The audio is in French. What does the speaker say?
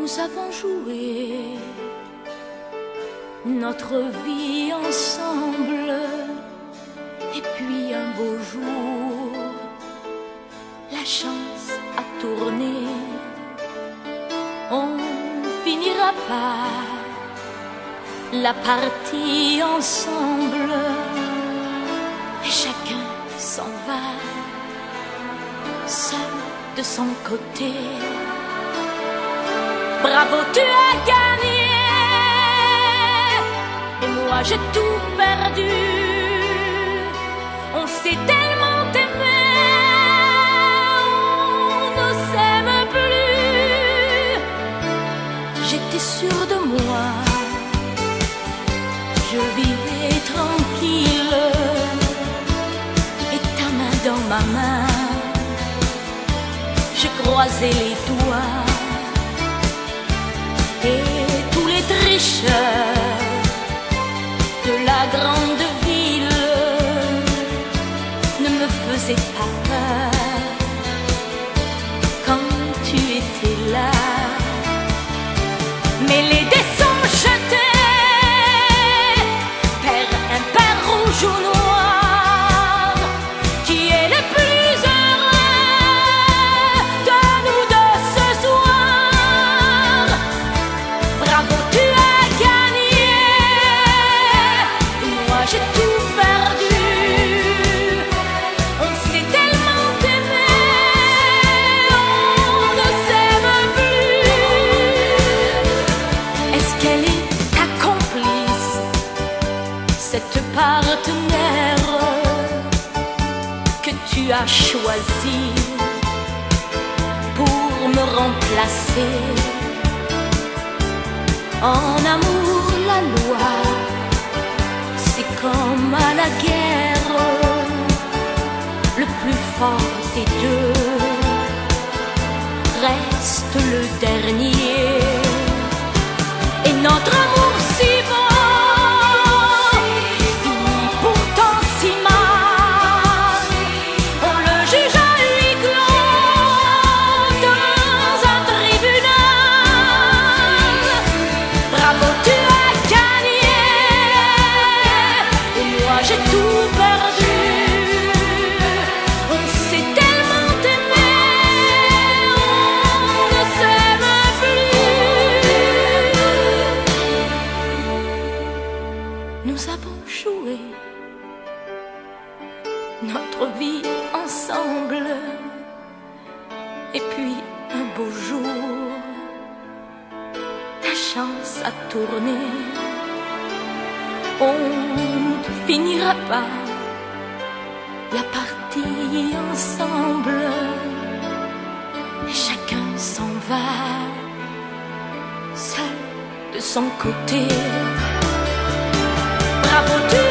Nous avons joué notre vie ensemble, et puis un beau jour, la chance a tourné. On finira par la partie ensemble, et chacun s'en va, seul de son côté. Bravo, tu as gagné, et moi j'ai tout perdu. On s'est tellement aimé, on ne s'aime plus. J'étais sûre de moi, je vivais tranquille, et ta main dans ma main, je croisais les doigts. Et tous les tricheurs de la grande ville ne me faisaient pas peur quand tu étais là. Mais les dés sont jetés, père impair, rouge ou noir, qui est le plus heureux de nous deux ce soir. Bravo, tu as gagné, moi j'ai tout perdu. On s'est tellement aimé, on ne s'aime plus. Est-ce qu'elle est ta complice, cette partenaire que tu as choisie pour me remplacer? En amour, la loi, c'est comme à la guerre, le plus fort des deux reste le dernier. Et notre amour si beau finit pourtant si mal. On le juge à huis clos dans un tribunal. Bravo, tu as gagné, et moi j'ai tout perdu. On s'est tellement aimé, on ne s'aime plus. Nous avons joué notre vie ensemble, et puis un beau jour, la chance a tourné. On ne finira pas la partie ensemble, et chacun s'en va, seul de son côté. Bravo, tu